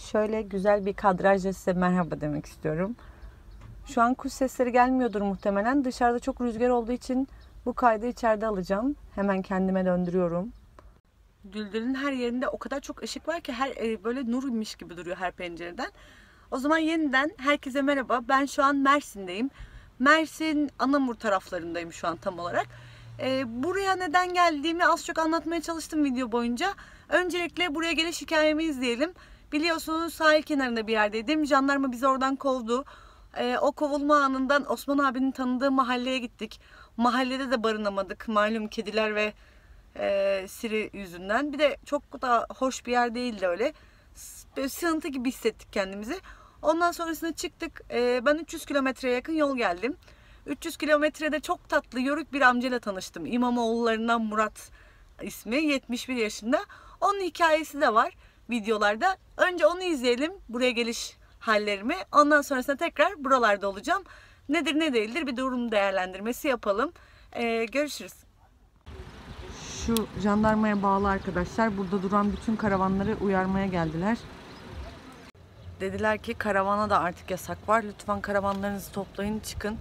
şöyle güzel bir kadrajla size merhaba demek istiyorum. Şu an kuş sesleri gelmiyordur muhtemelen. Dışarıda çok rüzgar olduğu için bu kaydı içeride alacağım. Hemen kendime döndürüyorum. Güldür'ün her yerinde o kadar çok ışık var ki böyle nur inmiş gibi duruyor her pencereden. O zaman yeniden herkese merhaba. Ben şu an Mersin'deyim. Mersin Anamur taraflarındayım şu an tam olarak. Buraya neden geldiğimi az çok anlatmaya çalıştım video boyunca. Öncelikle buraya geliş hikayemi izleyelim. Biliyorsunuz sahil kenarında bir yerdeydim. Jandarma bizi oradan kovdu. O kovulma anından Osman abinin tanıdığı mahalleye gittik. Mahallede de barınamadık. Malum kediler ve Siri yüzünden. Bir de çok da hoş bir yer değildi öyle. Böyle sığıntı gibi hissettik kendimizi. Ondan sonrasında çıktık. Ben 300 kilometreye yakın yol geldim. 300 kilometrede çok tatlı yörük bir amcayla tanıştım. İmamoğullarından Murat ismi. 71 yaşında. Onun hikayesi de var videolarda. Önce onu izleyelim. Buraya geliş hallerimi. Ondan sonrasında tekrar buralarda olacağım. Nedir ne değildir bir durum değerlendirmesi yapalım. Görüşürüz. Şu jandarmaya bağlı arkadaşlar burada duran bütün karavanları uyarmaya geldiler. Dediler ki karavana da artık yasak var. Lütfen karavanlarınızı toplayın çıkın.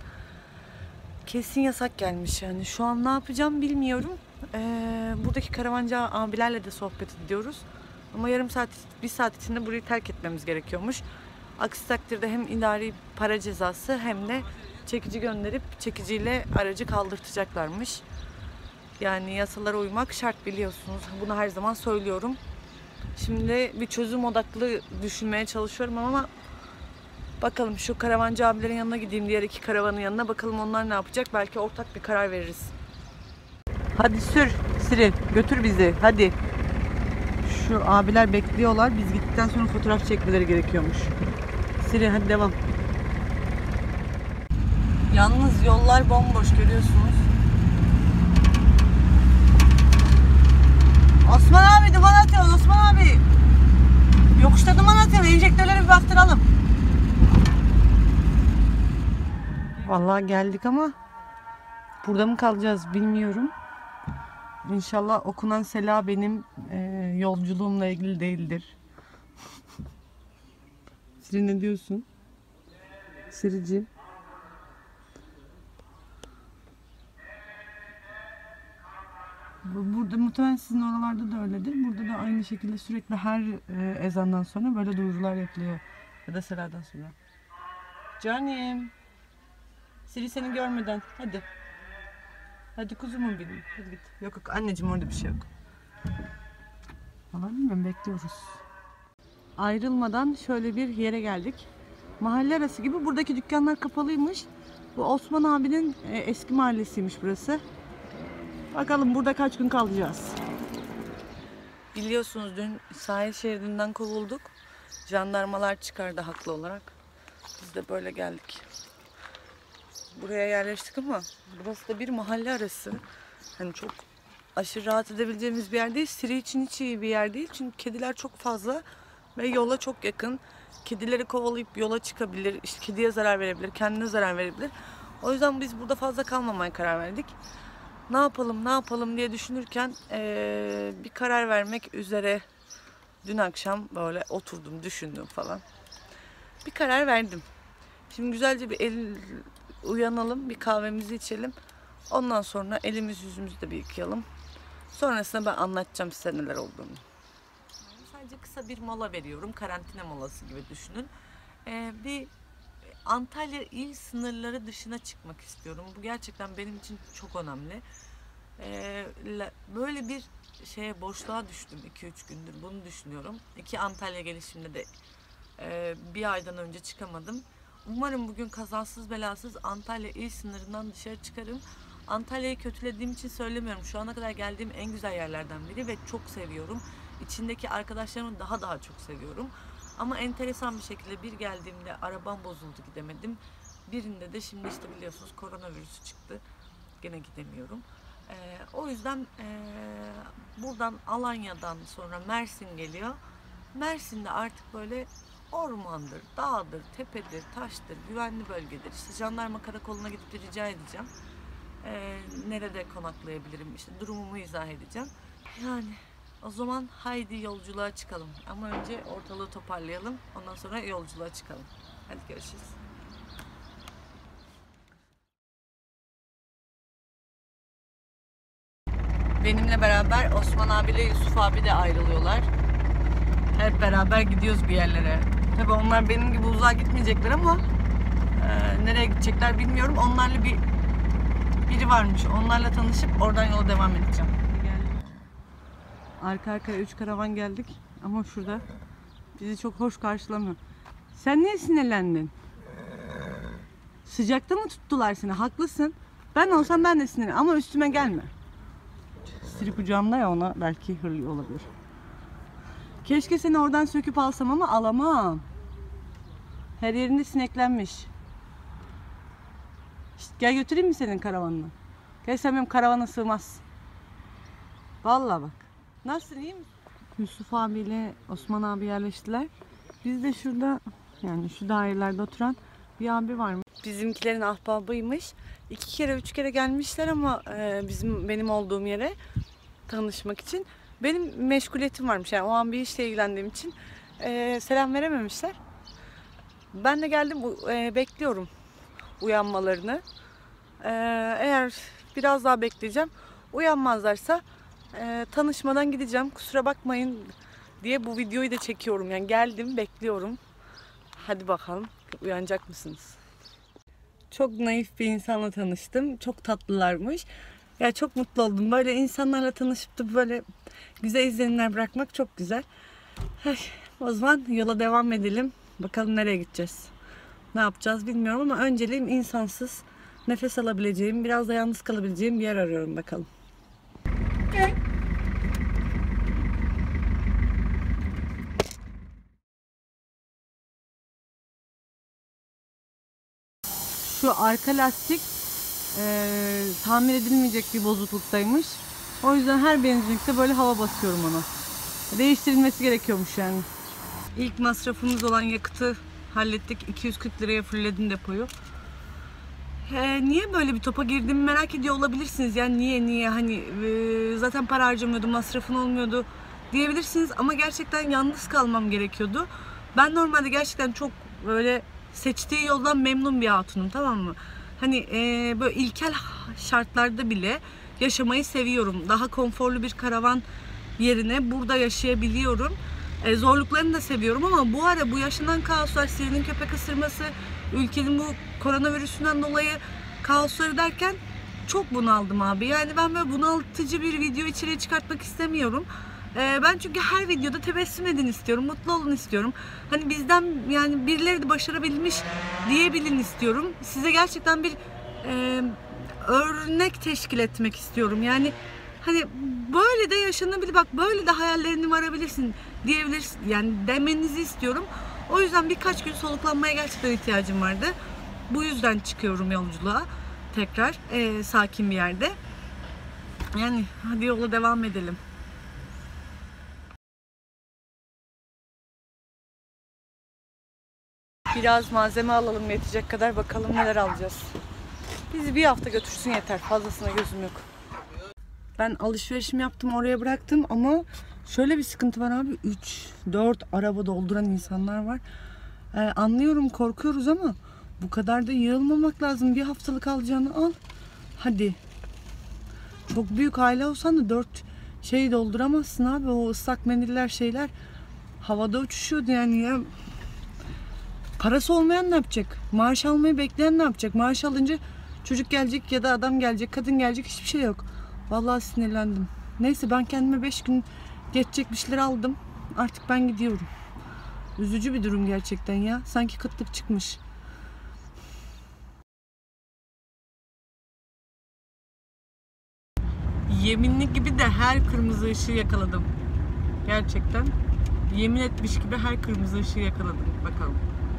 Kesin yasak gelmiş yani. Şu an ne yapacağım bilmiyorum. Buradaki karavancı abilerle de sohbet ediyoruz. Ama yarım saat, bir saat içinde burayı terk etmemiz gerekiyormuş. Aksi takdirde hem idari para cezası hem de çekici gönderip çekiciyle aracı kaldırtacaklarmış. Yani yasalara uymak şart biliyorsunuz. Bunu her zaman söylüyorum. Şimdi bir çözüm odaklı düşünmeye çalışıyorum ama bakalım şu karavancı abilerin yanına gideyim, diğer iki karavanın yanına, bakalım onlar ne yapacak. Belki ortak bir karar veririz. Hadi sür Siri, götür bizi hadi. Şu abiler bekliyorlar. Biz gittikten sonra fotoğraf çekmeleri gerekiyormuş. Siri hadi devam. Yalnız yollar bomboş görüyorsunuz. Osman abi duman atıyoruz Osman abi. Yokuşta duman atıyor. Enjektörlere bir baktıralım. Vallahi geldik ama burada mı kalacağız bilmiyorum. İnşallah okunan sela benim yolculuğumla ilgili değildir. Siri ne diyorsun? Siriciğim. Burada muhtemelen sizin oralarda da öyledir. Burada da aynı şekilde sürekli her ezandan sonra böyle duyurular yapılıyor. Ya da seladan sonra. Canım. Siri seni görmeden. Hadi. Hadi kuzumum benim. Hadi git. Yok yok anneciğim orada bir şey yok. Vallahi bilmiyorum bekliyoruz. Ayrılmadan şöyle bir yere geldik. Mahalle arası gibi buradaki dükkanlar kapalıymış. Bu Osman abinin eski mahallesiymiş burası. Bakalım burada kaç gün kalacağız. Biliyorsunuz dün sahil şeridinden kovulduk. Jandarmalar çıkardı haklı olarak. Biz de böyle geldik. Buraya yerleştik ama burası da bir mahalle arası. Hani çok aşırı rahat edebileceğimiz bir yer değil. Siri için hiç iyi bir yer değil. Çünkü kediler çok fazla ve yola çok yakın. Kedileri kovalayıp yola çıkabilir. İşte kediye zarar verebilir, kendine zarar verebilir. O yüzden biz burada fazla kalmamaya karar verdik. Ne yapalım diye düşünürken bir karar vermek üzere dün akşam böyle oturdum, düşündüm falan. Bir karar verdim. Şimdi güzelce bir uyanalım, bir kahvemizi içelim. Ondan sonra elimiz yüzümüzü de bir yıkayalım. Sonrasında ben anlatacağım size neler olduğunu. Sadece kısa bir mola veriyorum. Karantina molası gibi düşünün. Bir Antalya il sınırları dışına çıkmak istiyorum. Bu gerçekten benim için çok önemli. Böyle bir boşluğa düştüm 2-3 gündür. Bunu düşünüyorum. Antalya gelişimde de bir aydan önce çıkamadım. Umarım bugün kazasız belasız Antalya il sınırından dışarı çıkarım. Antalya'yı kötülediğim için söylemiyorum. Şu ana kadar geldiğim en güzel yerlerden biri ve çok seviyorum. İçindeki arkadaşlarımı daha çok seviyorum. Ama enteresan bir şekilde bir geldiğimde arabam bozuldu, gidemedim. Birinde de şimdi işte biliyorsunuz koronavirüsü çıktı. Gene gidemiyorum. O yüzden buradan Alanya'dan sonra Mersin geliyor. Mersin'de artık böyle ormandır, dağdır, tepedir, taştır, güvenli bölgedir. İşte jandarma karakoluna gidip rica edeceğim. Nerede konaklayabilirim? İşte durumumu izah edeceğim. Yani O zaman haydi yolculuğa çıkalım. Ama önce ortalığı toparlayalım. Ondan sonra yolculuğa çıkalım. Hadi görüşürüz. Benimle beraber Osman abiyle Yusuf abi de ayrılıyorlar. Hep beraber gidiyoruz bir yerlere. Tabii onlar benim gibi uzağa gitmeyecekler ama nereye gidecekler bilmiyorum. Onlarla biri varmış. Onlarla tanışıp oradan yola devam edeceğim. Arka arkaya 3 karavan geldik ama şurada bizi çok hoş karşılamıyor. Sen niye sinirlendin? Sıcakta mı tuttular seni? Haklısın. Ben olsam ben de sinirlenirim ama üstüme gelme. Siri kucağımda ya, ona belki hırlıyor olabilir. Keşke seni oradan söküp alsam ama alamam. Her yerinde sineklenmiş. Şişt, gel götüreyim mi senin karavanını? Gel, sen benim karavana sığmazsın. Vallahi bak. Nasılsın, iyi misin? Yusuf abiyle Osman abi yerleştiler. Biz de şurada, yani şu dairelerde oturan bir abi varmış. Bizimkilerin ahbabıymış. 2 kere 3 kere gelmişler ama benim olduğum yere tanışmak için. Benim meşguliyetim varmış, yani o an bir işle ilgilendiğim için selam verememişler. Ben de geldim, bekliyorum uyanmalarını. Eğer biraz daha bekleyeceğim, uyanmazlarsa tanışmadan gideceğim. Kusura bakmayın diye bu videoyu da çekiyorum. Yani geldim, bekliyorum. Hadi bakalım, uyanacak mısınız? Çok naif bir insanla tanıştım. Çok tatlılarmış. Ya çok mutlu oldum. Böyle insanlarla tanışıp da böyle güzel izlenimler bırakmak çok güzel. O zaman yola devam edelim. Bakalım nereye gideceğiz. Ne yapacağız bilmiyorum ama önceliğim insansız nefes alabileceğim, biraz da yalnız kalabileceğim bir yer arıyorum bakalım. Okay. Şu arka lastik tamir edilmeyecek bir bozukluktaymış. O yüzden her benzinlikte böyle hava basıyorum ona. Değiştirilmesi gerekiyormuş yani. İlk masrafımız olan yakıtı hallettik. 240 liraya fullledim depoyu. Niye böyle bir topa girdiğimi merak ediyor olabilirsiniz. Yani niye hani zaten para harcamıyordum, masrafın olmuyordu diyebilirsiniz. Ama gerçekten yalnız kalmam gerekiyordu. Ben normalde gerçekten çok böyle seçtiği yoldan memnun bir hatunum, tamam mı? Hani böyle ilkel şartlarda bile yaşamayı seviyorum. Daha konforlu bir karavan yerine burada yaşayabiliyorum. Zorluklarını da seviyorum ama bu ara bu yaşanan kaoslar, Siri'nin köpek ısırması, ülkenin bu koronavirüsünden dolayı kaosları derken çok bunaldım abi. Yani ben böyle bunaltıcı bir video içeriye çıkartmak istemiyorum. Ben çünkü her videoda tebessüm edin istiyorum, mutlu olun istiyorum. Hani bizden yani birileri de başarabilmiş diyebilin istiyorum. Size gerçekten bir örnek teşkil etmek istiyorum. Yani hani böyle de yaşanabilir, bak böyle de hayallerini varabilirsin diyebilirsin, yani demenizi istiyorum. O yüzden birkaç gün soluklanmaya gerçekten ihtiyacım vardı. Bu yüzden çıkıyorum yolculuğa tekrar sakin bir yerde. Yani hadi yola devam edelim. Biraz malzeme alalım, yetecek kadar, bakalım neler alacağız. Bizi bir hafta götürsün yeter, fazlasına gözüm yok. Ben alışverişimi yaptım, oraya bıraktım ama şöyle bir sıkıntı var abi. 3-4 araba dolduran insanlar var. Anlıyorum, korkuyoruz ama bu kadar da yığılmamak lazım. Bir haftalık alacağını al. Hadi. Çok büyük aile olsan da 4 şeyi dolduramazsın abi. O ıslak mendiller şeyler havada uçuşuyordu yani ya. Parası olmayan ne yapacak? Maaş almayı bekleyen ne yapacak? Maaş alınca çocuk gelecek ya da adam gelecek, kadın gelecek, hiçbir şey yok. Vallahi sinirlendim. Neyse, ben kendime 5 gün geçecek bir şeyler aldım. Artık ben gidiyorum. Üzücü bir durum gerçekten ya. Sanki kıtlık çıkmış. Yeminli gibi de her kırmızı ışığı yakaladım. Gerçekten. Yemin etmiş gibi her kırmızı ışığı yakaladım. Bakalım.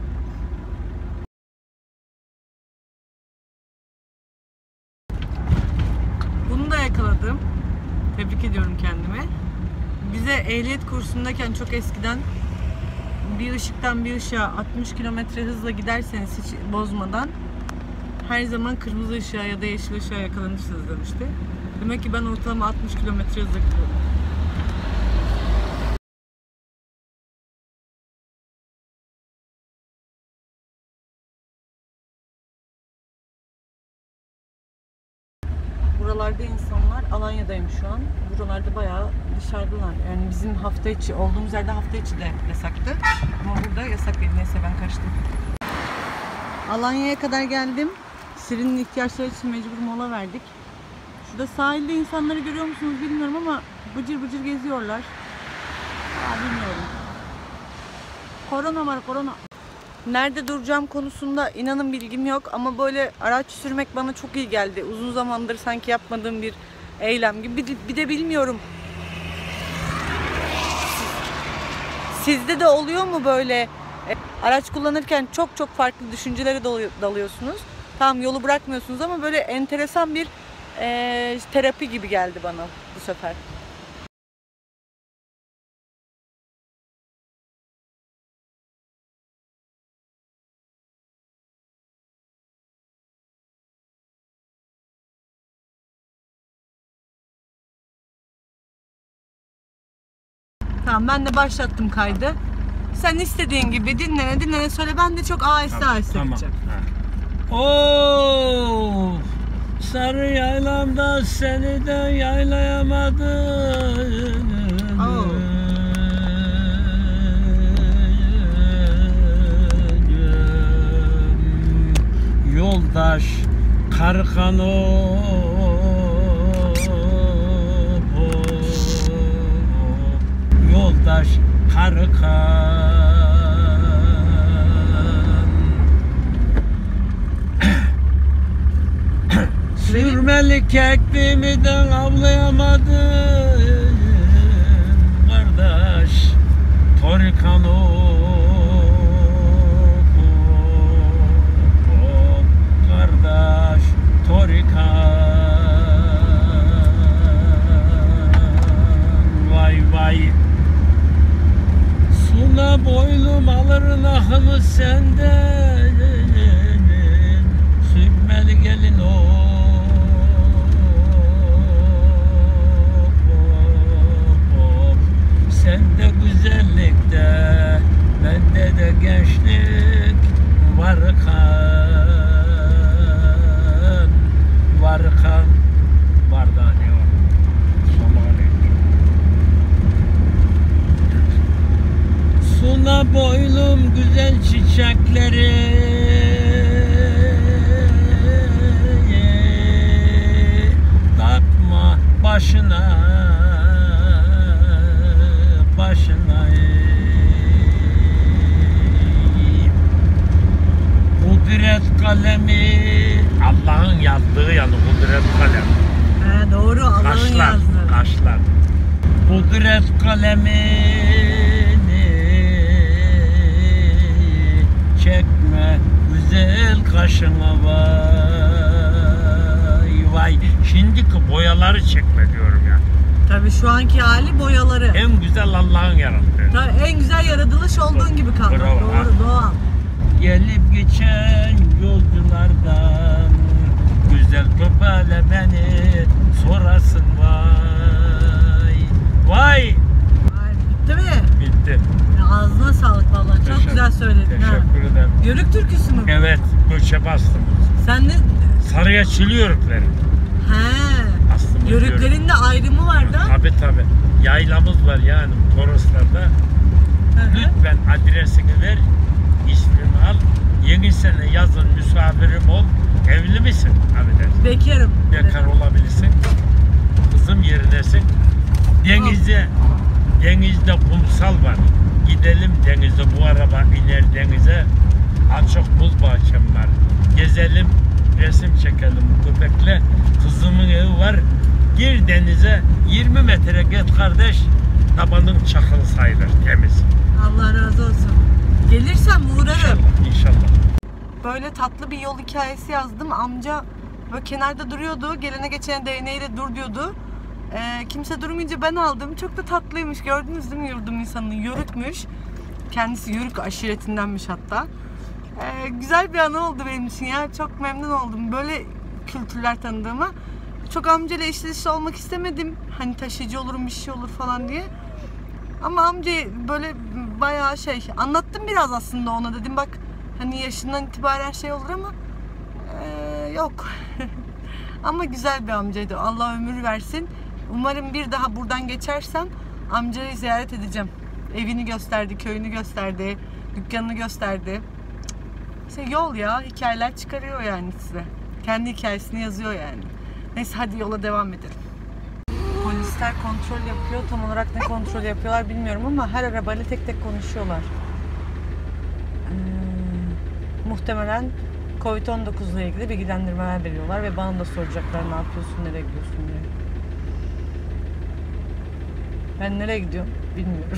Bunu da yakaladım. Tebrik ediyorum kendime. Bize ehliyet kursundayken çok eskiden bir ışıktan bir ışığa 60 kilometre hızla giderseniz hiç bozmadan her zaman kırmızı ışığa ya da yeşil ışığa yakalanırsınız demişti. Demek ki ben ortalama 60 kilometre hızla gidiyorum. buralarda insanlar. Alanya'dayım şu an. Buralarda bayağı dışarıdalar. Yani bizim hafta içi olduğumuz yerde hafta içi de yasaktı. Ama burada yasak değil. Neyse ben kaçtım. Alanya'ya kadar geldim. Şirin'in ihtiyaçları için mecbur mola verdik. Şurada sahilde insanları görüyor musunuz bilmiyorum ama bıcır bıcır geziyorlar. Bilmiyorum. Korona var, korona. Nerede duracağım konusunda inanın bilgim yok ama böyle araç sürmek bana çok iyi geldi. Uzun zamandır sanki yapmadığım bir eylem gibi. Bir de bilmiyorum. Sizde de oluyor mu böyle araç kullanırken çok farklı düşüncelere dalıyorsunuz? Tamam, yolu bırakmıyorsunuz ama böyle enteresan bir terapi gibi geldi bana bu sefer. Tamam, ben de başlattım kaydı. Sen istediğin gibi dinlene söyle. Ben de çok aheste gideceğim. Oo, sarı yaylamda seni de yaylayamadım. Yoldaş Karkano, yoldaş Karkan, sürmeli kekliğimden avlayamadım kardeş Torikano, kardeş Torikan, vay suna boylum alır nahımı senden, sürmeli gelin sende güzellikte, bende de gençlik varkan bardağı ne var? Suna boylum güzel çiçekleri, takma başına kudret kalemi, Allah'ın yazdığı yani kudret kalem. Doğru, Allah'ın yazdığı. Kaşlar. Kudret kalemini çekme güzel kaşına vay. Şimdiki boyaları çekme diyorum ya. Tabii şu anki hali boyaları. En güzel Allah'ın yarattığı. Tabii en güzel yaratılış olduğun gibi kaldı. Bravo, doğru, doğal. Gelip geçen yolculardan güzel köpeğle beni sorasın vay. Bitti mi? Bitti. Ağzına sağlık vallahi. Çok güzel söyledin. Teşekkür ederim. Yörük türküsü mü? Evet, göçe bastım. Sen ne? Sarıya çili yörükleri. Aslında yörüklerin de ayrımı var da. Tabii. Yaylamız var yani Toroslar'da. Lütfen adresini ver, ismini al. Yeni sene yazın misafirim ol. Evli misin? Bekarım. Bekar olabilirsin. Kızım yerindesin. Denizde kumsal var. Gidelim denize, bu araba iner denize. Açık buz bahçem var. Gezelim, resim çekelim köpekle. Kızımın evi var. Gir denize, 20 metre git kardeş. Tabanın çakılı sayılır, temiz. Allah razı olsun. Gelirsem uğrarım. İnşallah. Böyle tatlı bir yol hikayesi yazdım. Amca böyle kenarda duruyordu. Gelene geçene değneğiyle dur diyordu. Kimse durmayınca ben aldım. Çok da tatlıymış. Gördünüz değil mi yurdum insanını? Yörükmüş. Kendisi Yörük aşiretindenmiş hatta. Güzel bir anı oldu benim için ya. Çok memnun oldum. Böyle kültürler tanıdığıma. Çok amcayla içli dışlı olmak istemedim. Hani taşıyıcı olurum, bir şey olur falan diye. Ama amca böyle bayağı anlattım biraz aslında ona, dedim bak hani yaşından itibaren şey olur ama yok. Ama güzel bir amcaydı. Allah ömür versin. Umarım bir daha buradan geçersem amcayı ziyaret edeceğim. Evini gösterdi, köyünü gösterdi, dükkanını gösterdi. İşte yol ya, hikayeler çıkarıyor yani size. Kendi hikayesini yazıyor yani. Neyse hadi yola devam edelim. Polisler kontrol yapıyor. Tam olarak ne kontrol yapıyorlar bilmiyorum ama her arabayla tek tek konuşuyorlar. Muhtemelen Covid-19 ile ilgili bilgilendirmeler veriyorlar ve bana da soracaklar ne yapıyorsun, nereye gidiyorsun diye. Ben nereye gidiyorum bilmiyorum.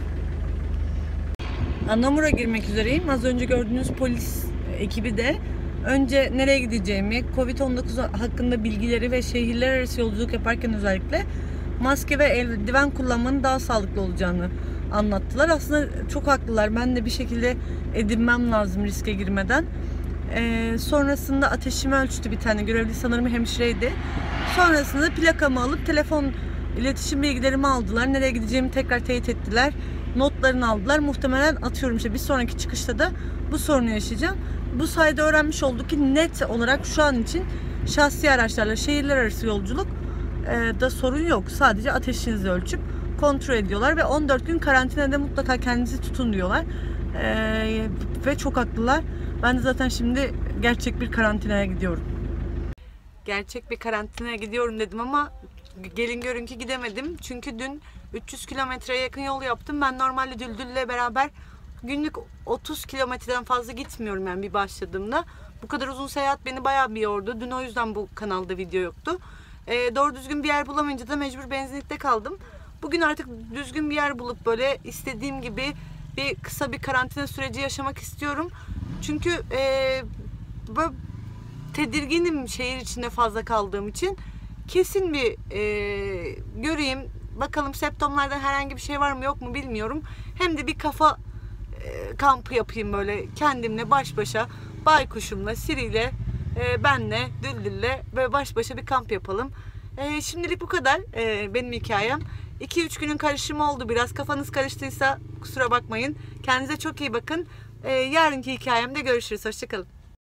Anamur'a girmek üzereyim. Az önce gördüğünüz polis ekibi de önce nereye gideceğimi, Covid-19 hakkında bilgileri ve şehirler arası yolculuk yaparken özellikle maske ve eldiven kullanmanın daha sağlıklı olacağını anlattılar. Aslında çok haklılar. Ben de bir şekilde edinmem lazım riske girmeden. Sonrasında ateşimi ölçtü bir tane görevli, sanırım hemşireydi. Sonrasında plakamı alıp telefon iletişim bilgilerimi aldılar. Nereye gideceğimi tekrar teyit ettiler. Notlarını aldılar. Muhtemelen atıyorum işte bir sonraki çıkışta da bu sorunu yaşayacağım. Bu sayede öğrenmiş olduk ki net olarak şu an için şahsi araçlarla şehirler arası yolculuk da sorun yok. Sadece ateşinizi ölçüp kontrol ediyorlar ve 14 gün karantinada mutlaka kendinizi tutun diyorlar. Ve çok haklılar. Ben de zaten şimdi gerçek bir karantinaya gidiyorum. Gerçek bir karantinaya gidiyorum dedim ama gelin görün ki gidemedim. Çünkü dün 300 kilometreye yakın yol yaptım. Ben normalde Düldül'le beraber günlük 30 kilometreden fazla gitmiyorum yani bir başladığımda. Bu kadar uzun seyahat beni bayağı bir yordu. Dün o yüzden bu kanalda video yoktu. Doğru düzgün bir yer bulamayınca da mecbur benzinlikte kaldım. Bugün artık düzgün bir yer bulup böyle istediğim gibi kısa bir karantina süreci yaşamak istiyorum. Çünkü böyle tedirginim şehir içinde fazla kaldığım için. Kesin bir göreyim. Bakalım semptomlardan herhangi bir şey var mı yok mu bilmiyorum. Hem de bir kafa kampı yapayım böyle kendimle baş başa, baykuşumla, Siri'yle, benle, Düldül'le böyle baş başa bir kamp yapalım. Şimdilik bu kadar benim hikayem. 2-3 günün karışımı oldu biraz. Kafanız karıştıysa kusura bakmayın. Kendinize çok iyi bakın. Yarınki hikayemde görüşürüz. Hoşçakalın.